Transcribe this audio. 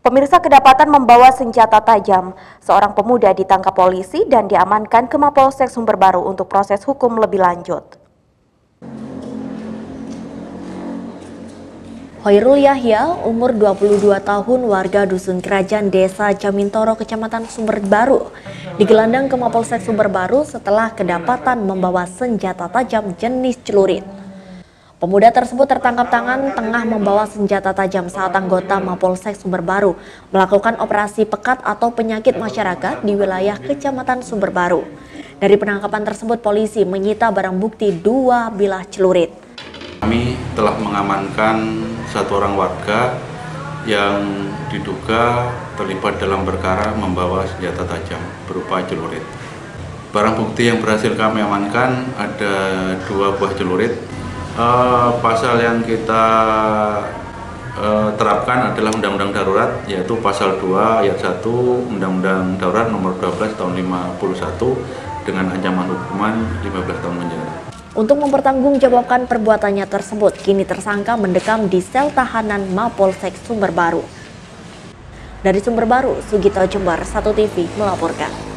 Pemirsa kedapatan membawa senjata tajam. Seorang pemuda ditangkap polisi dan diamankan ke Mapolsek Sumber Baru untuk proses hukum lebih lanjut. Hoirul Yahya, umur 22 tahun, warga Dusun Kerajaan Desa Jamintoro, Kecamatan Sumber Baru, digelandang ke Mapolsek Sumber Baru setelah kedapatan membawa senjata tajam jenis celurit. Pemuda tersebut tertangkap tangan tengah membawa senjata tajam saat anggota Mapolsek Sumber Baru melakukan operasi pekat atau penyakit masyarakat di wilayah Kecamatan Sumber Baru. Dari penangkapan tersebut, polisi menyita barang bukti 2 bilah celurit. Kami telah mengamankan satu orang warga yang diduga terlibat dalam perkara membawa senjata tajam berupa celurit. Barang bukti yang berhasil kami amankan ada 2 buah celurit. Pasal yang kita terapkan adalah Undang-Undang Darurat, yaitu Pasal 2 Ayat 1 Undang-Undang Darurat Nomor 12 Tahun 51 dengan ancaman hukuman 15 tahun penjara. Untuk mempertanggungjawabkan perbuatannya tersebut, kini tersangka mendekam di sel tahanan Mapolsek Sumber Baru. Dari Sumber Baru, Sugito Jember, 1 TV melaporkan.